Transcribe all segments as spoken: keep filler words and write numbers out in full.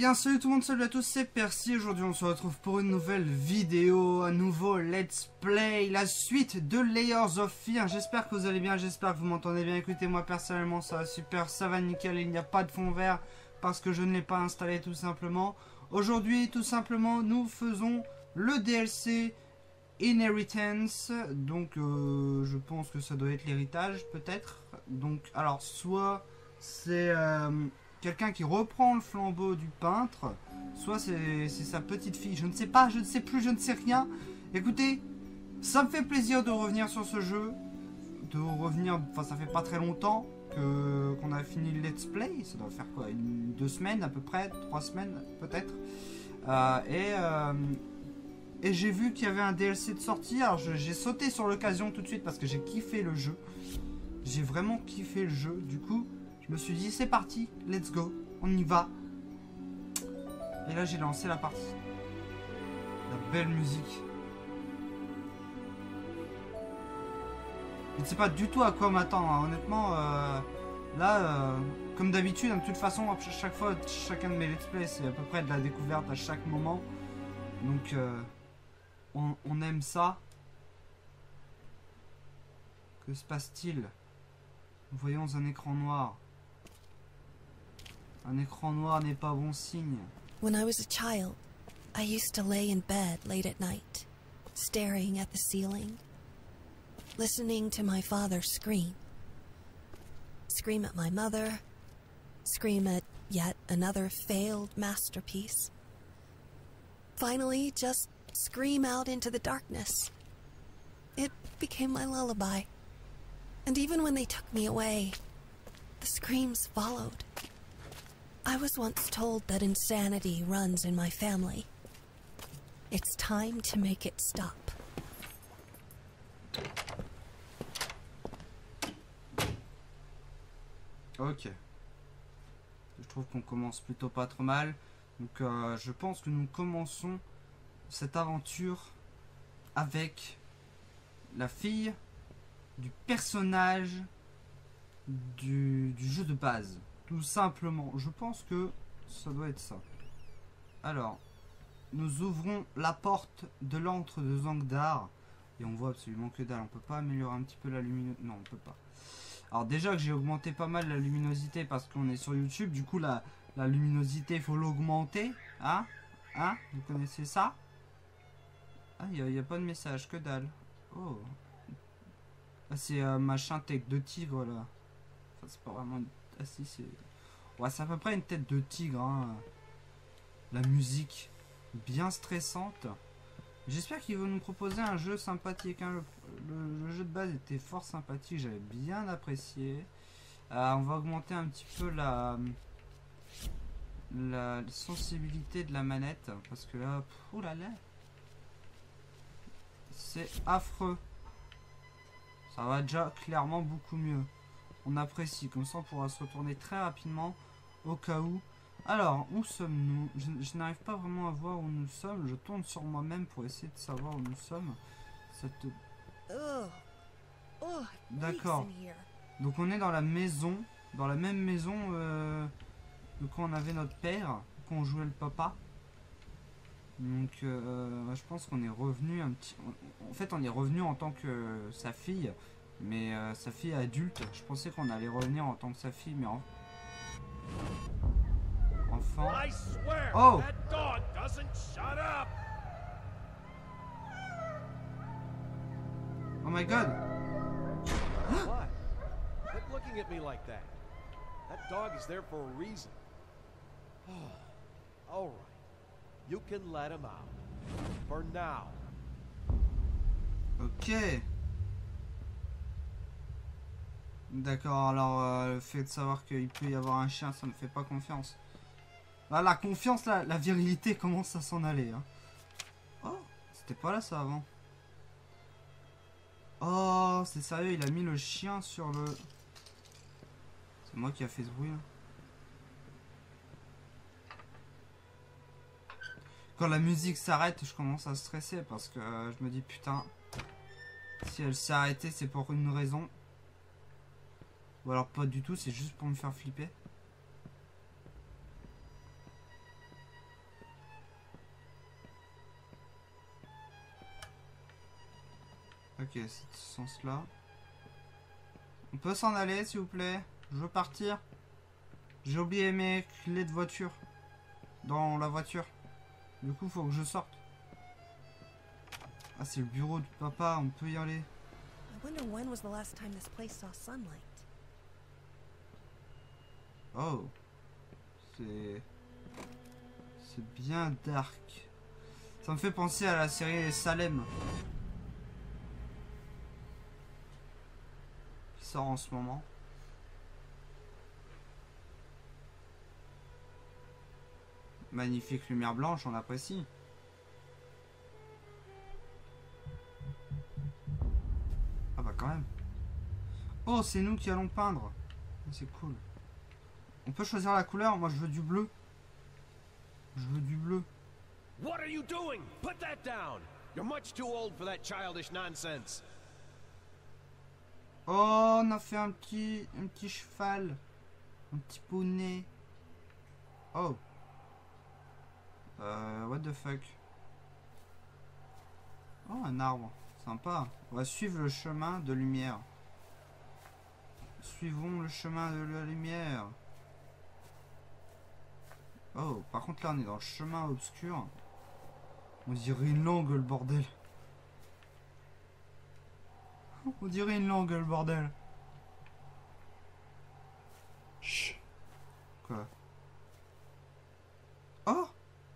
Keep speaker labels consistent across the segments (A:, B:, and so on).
A: bien, salut tout le monde, salut à tous, c'est Percy. Aujourd'hui on se retrouve pour une nouvelle vidéo, un nouveau let's play, la suite de Layers of Fear. J'espère que vous allez bien, j'espère que vous m'entendez bien. Écoutez, moi personnellement ça va super, ça va nickel, il n'y a pas de fond vert parce que je ne l'ai pas installé tout simplement. Aujourd'hui tout simplement nous faisons le D L C Inheritance, donc euh, je pense que ça doit être l'héritage peut-être. Donc alors soit c'est... Euh, quelqu'un qui reprend le flambeau du peintre, soit c'est sa petite fille, je ne sais pas, je ne sais plus, je ne sais rien. Écoutez, ça me fait plaisir de revenir sur ce jeu, de revenir, enfin ça fait pas très longtemps que qu'on a fini le let's play, ça doit faire quoi, une, deux semaines à peu près, trois semaines peut-être, euh, et, euh, et j'ai vu qu'il y avait un D L C de sortie, alors j'ai sauté sur l'occasion tout de suite parce que j'ai kiffé le jeu, j'ai vraiment kiffé le jeu, du coup je me suis dit c'est parti, let's go, on y va. Et là j'ai lancé la partie. La belle musique. Je ne sais pas du tout à quoi m'attendre, hein. Honnêtement, euh, là, euh, comme d'habitude, hein, de toute façon, à chaque fois, chacun de mes let's play, c'est à peu près de la découverte à chaque moment. Donc, euh, on, on aime ça. Que se passe-t-il? Nous voyons un écran noir. Un écran noir n'est pas bon signe.
B: When I was a child, I used to lay in bed late at night, staring at the ceiling, listening to my father scream. Scream at my mother, scream at yet another failed masterpiece. Finally, just scream out into the darkness. It became my lullaby. And even when they took me away, the screams followed. I was once told that insanity runs in my family. It's time to make it stop.
A: Ok. Je trouve qu'on commence plutôt pas trop mal. Donc euh, je pense que nous commençons cette aventure avec la fille du personnage du, du jeu de base. Tout simplement, je pense que ça doit être ça. Alors, nous ouvrons la porte de l'antre de Zangdar. Et on voit absolument que dalle. On peut pas améliorer un petit peu la luminosité. Non, on peut pas. Alors déjà que j'ai augmenté pas mal la luminosité parce qu'on est sur YouTube. Du coup, la, la luminosité, il faut l'augmenter. Hein? Hein? Vous connaissez ça? Ah, il n'y a, a pas de message, que dalle. Oh. Ah, c'est euh, machin tech de tigre, là. Enfin, c'est pas vraiment... Ah si, c'est... Ouais, c'est à peu près une tête de tigre, hein. La musique, bien stressante. J'espère qu'ils vont nous proposer un jeu sympathique, hein. le, le, le jeu de base était fort sympathique, j'avais bien apprécié. Euh, on va augmenter un petit peu la, la sensibilité de la manette. Parce que là, oh là là, c'est affreux. Ça va déjà clairement beaucoup mieux. On apprécie, comme ça on pourra se retourner très rapidement au cas où. Alors, où sommes-nous? Je, je n'arrive pas vraiment à voir où nous sommes. Je tourne sur moi-même pour essayer de savoir où nous sommes. Cette... D'accord. Donc on est dans la maison, dans la même maison euh, de quand on avait notre père, quand on jouait le papa. Donc euh, je pense qu'on est revenu un petit... En fait on est revenu en tant que sa fille. Mais euh, sa fille adulte, je pensais qu'on allait revenir en tant que sa fille, mais en... enfant. Oh! Oh my god!
C: What? Quit looking at me like that. That dog is there for a reason. All right. You can let him out. For now.
A: Ok. D'accord, alors euh, le fait de savoir qu'il peut y avoir un chien, ça me fait pas confiance. Là, la confiance, la, la virilité commence à s'en aller. Hein. Oh, c'était pas là ça avant. Oh, c'est sérieux, il a mis le chien sur le... C'est moi qui a fait ce bruit. Là. Quand la musique s'arrête, je commence à stresser parce que euh, je me dis putain, si elle s'est arrêtée, c'est pour une raison. Ou alors pas du tout, c'est juste pour me faire flipper. Ok, c'est ce sens-là. On peut s'en aller, s'il vous plaît? Je veux partir. J'ai oublié mes clés de voiture. Dans la voiture. Du coup, faut que je sorte. Ah, c'est le bureau de papa, on peut y aller.
B: I wonder when was the last time this place saw sunlight.
A: Oh. C'est... C'est bien dark. Ça me fait penser à la série Salem. Qui sort en ce moment. Magnifique lumière blanche, on apprécie. Ah bah quand même. Oh, c'est nous qui allons peindre. C'est cool. On peut choisir la couleur. Moi, je veux du bleu. Je veux du bleu.
C: What are you doing? Put that down. You're much too old for that childish nonsense.
A: Oh, on a fait un petit, un petit cheval. Un petit poney. Oh. Euh, what the fuck. Oh, un arbre. Sympa. On va suivre le chemin de lumière. Suivons le chemin de la lumière. Oh, par contre là on est dans le chemin obscur. On dirait une langue le bordel. On dirait une langue le bordel. Chut. Quoi? Oh.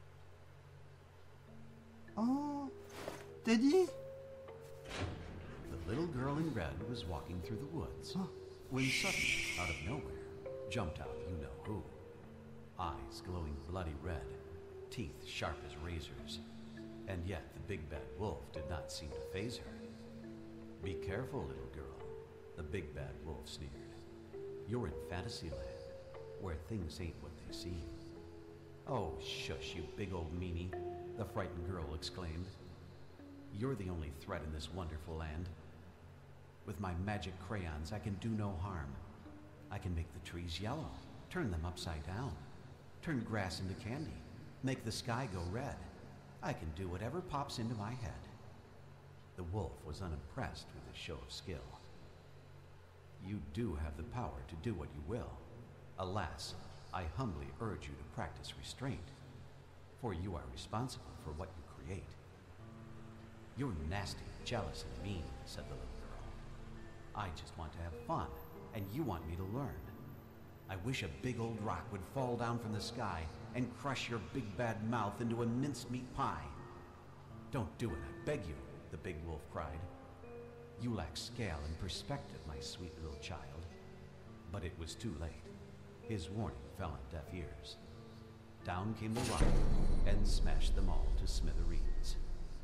A: Oh. Teddy.
D: The little girl in red was walking through the woods
A: Oh.
D: when suddenly, out of nowhere, jumped out you know who. Eyes glowing bloody red, teeth sharp as razors, and yet the big bad wolf did not seem to faze her. Be careful, little girl, the big bad wolf sneered. You're in Fantasyland, where things ain't what they seem. Oh, shush, you big old meanie, the frightened girl exclaimed. You're the only threat in this wonderful land. With my magic crayons, I can do no harm. I can make the trees yellow, turn them upside down, turn grass into candy, make the sky go red. I can do whatever pops into my head. The wolf was unimpressed with his show of skill. You do have the power to do what you will. Alas, I humbly urge you to practice restraint, for you are responsible for what you create. You're nasty, jealous, and mean, said the little girl. I just want to have fun, and you want me to learn. I wish a big old rock would fall down from the sky and crush your big bad mouth into a mincemeat pie. Don't do it, I beg you, the big wolf cried. You lack scale and perspective, my sweet little child. But it was too late. His warning fell on deaf ears. Down came the rock and smashed them all to smithereens.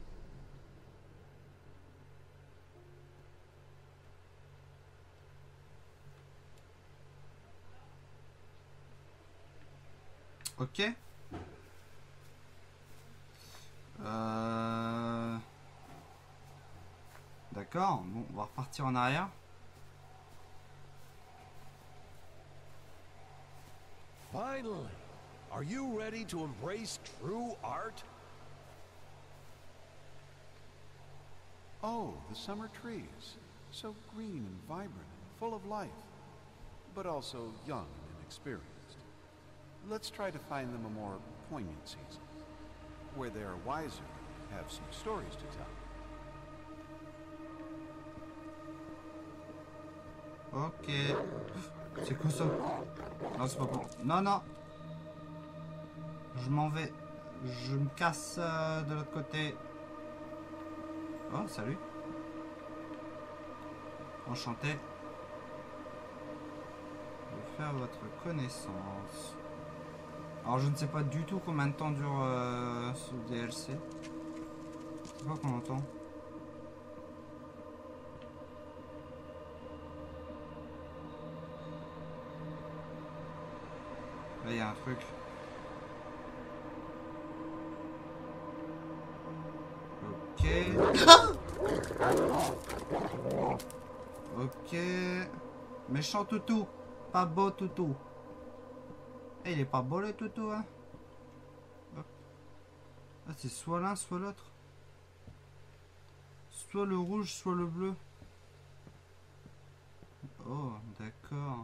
A: Ok. Euh... D'accord. Bon, on va repartir en arrière.
C: Finally! Are you ready to embrace true art?
E: Oh, the summer trees. So green and vibrant, full of life. But also young and inexperienced. Let's try to find them a more poignant season. Where they are wiser, have some stories to tell.
A: Ok. C'est quoi ça? Non, c'est pas bon. Non, non. Je m'en vais. Je me casse euh, de l'autre côté. Oh, salut. Enchanté. Je vais faire votre connaissance. Alors, je ne sais pas du tout combien de temps dure euh, ce D L C. C'est quoi qu'on entend? Là, il y a un truc. Ok. Ok. Méchant toutou. Pas beau toutou. Eh, il est pas beau le toutou, hein. Hop. Ah, c'est soit l'un, soit l'autre. soit le rouge, soit le bleu. Oh, d'accord.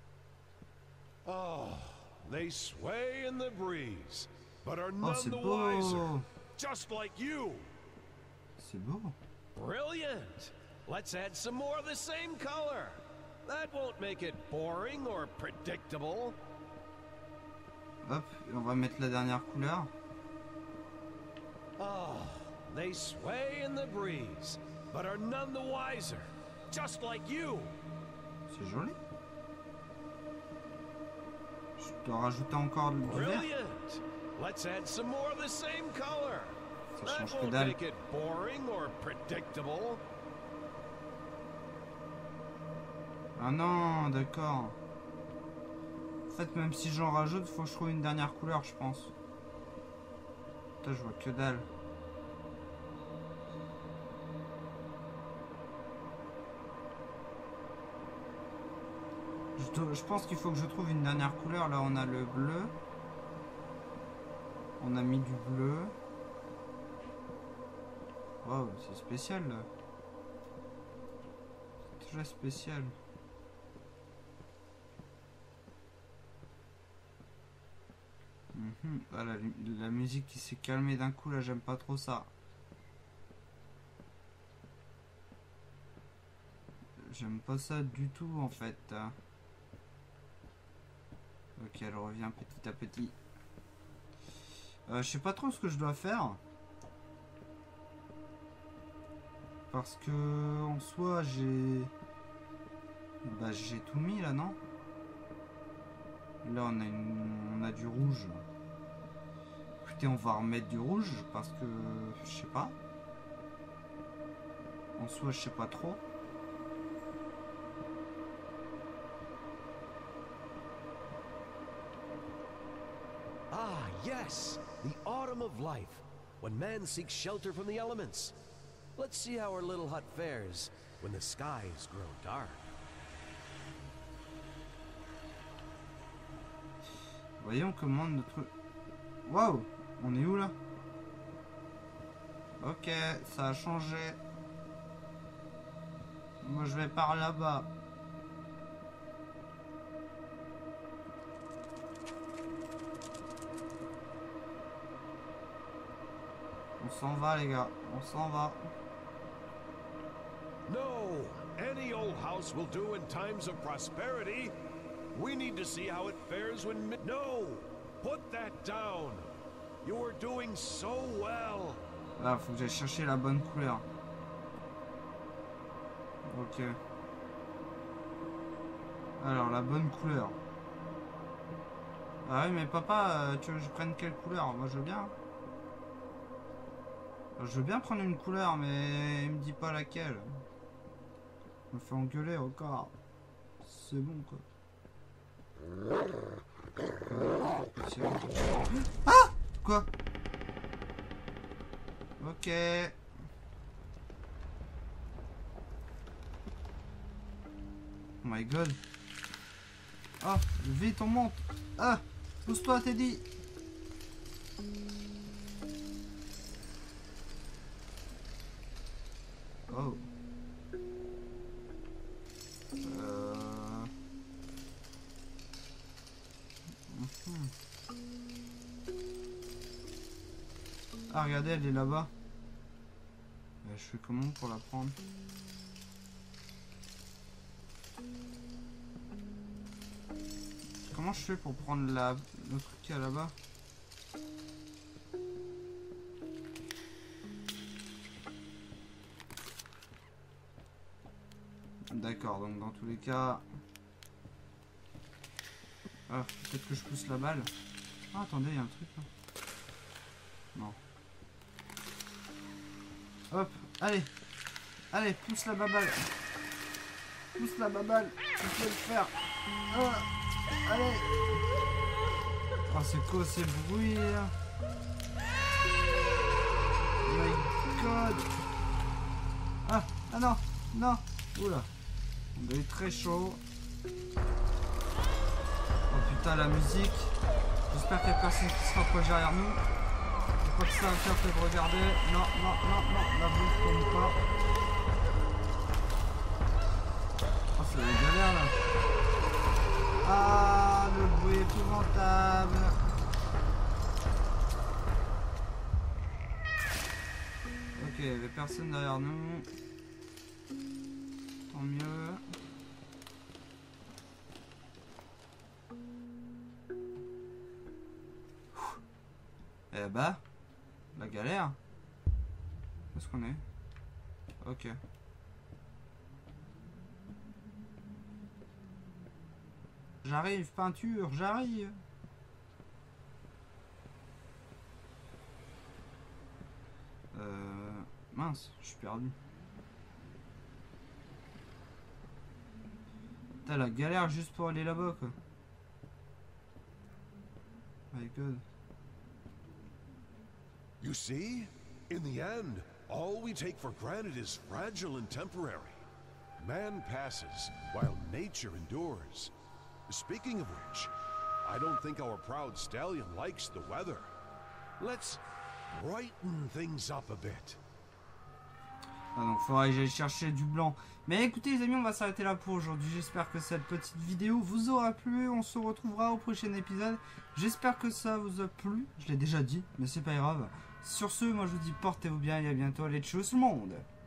C: Oh, they sway in the breeze, but are
A: Oh,
C: none
A: c'est
C: the wiser,
A: beau.
C: just like you.
A: C'est beau.
C: Brilliant. Let's add some more of the same color. That won't make it boring or predictable.
A: Hop, on va mettre la dernière couleur.
C: Oh, they sway in the breeze, but are none the wiser, just like you.
A: C'est joli. Je dois rajouter encore du vert.
C: Brilliant. Let's add some more of the same color.
A: Ça
C: That
A: change que
C: won't
A: dalle.
C: make it boring or predictable.
A: Ah non, d'accord. En fait, même si j'en rajoute, faut que je trouve une dernière couleur, je pense. Putain, je vois que dalle. Je, dois- je pense qu'il faut que je trouve une dernière couleur. Là, on a le bleu. On a mis du bleu. Wow, c'est spécial, là. C'est très spécial. Mhm. Ah, la, la musique qui s'est calmée d'un coup, là, j'aime pas trop ça. J'aime pas ça du tout, en fait. Ok, elle revient petit à petit. Euh, je sais pas trop ce que je dois faire. Parce que, en soi, j'ai... Bah, j'ai tout mis, là, non? Là, on a, une... on a du rouge. Écoutez, on va remettre du rouge parce que je sais pas. En soi, je sais pas trop.
C: Ah, yes, the autumn of life, when man seeks shelter from the elements. Let's see how our little hut fares when the skies grow dark.
A: Voyons comment notre... Waouh! On est où là? Ok, ça a changé. Moi je vais par là-bas. On s'en va les gars, on s'en va.
C: No, any old house will do in times of prosperity. We need to see how it fares when... mi- No! Put that down! You are doing so well!
A: Là, faut que j'aille chercher la bonne couleur. Ok. Alors, la bonne couleur. Ah oui, mais papa, euh, tu veux que je prenne quelle couleur? Moi, je veux bien. Je veux bien prendre une couleur, mais il me dit pas laquelle. Je me fais engueuler encore. C'est bon, quoi. Ah! Quoi? Ok. Oh my god. Ah, vite, on monte. Ah, pousse-toi, Teddy. Oh. Euh... Mhm. Ah, regardez, elle est là-bas. Euh, je fais comment pour la prendre? Comment je fais pour prendre la... le truc qu'il y a là-bas? D'accord, donc dans tous les cas... Ah, peut-être que je pousse la balle. Ah, attendez, il y a un truc là. Non. Hop, allez. Allez, pousse la baballe. Pousse la baballe. Tu peux le faire. Ah, allez. Oh, c'est quoi ces bruits là? Oh my god. Ah, ah non, non. Oula. On est très chaud. Oh putain, la musique. J'espère qu'il n'y a personne qui se rapproche derrière nous. Je crois que ça va faire que de regarder. Non, non, non, non, la bouffe tombe pas. il n'y avait personne derrière nous. Tant mieux. Eh bah, la galère. Où est-ce qu'on est? Ok. J'arrive, peinture, j'arrive. Euh... Mince, je suis perdu. T'as la galère juste pour aller là-bas, quoi. My God.
C: You see? In the end, all we take for granted is fragile and temporary. Man passes, while nature endures. Speaking of which, I don't think our proud stallion likes the weather. Let's brighten things up a bit.
A: Ah donc faudrait que j'aille chercher du blanc. Mais écoutez les amis, on va s'arrêter là pour aujourd'hui. J'espère que cette petite vidéo vous aura plu. On se retrouvera au prochain épisode. J'espère que ça vous a plu. Je l'ai déjà dit, mais c'est pas grave. Sur ce, moi je vous dis portez-vous bien et à bientôt. Allez, tchuss tout le monde.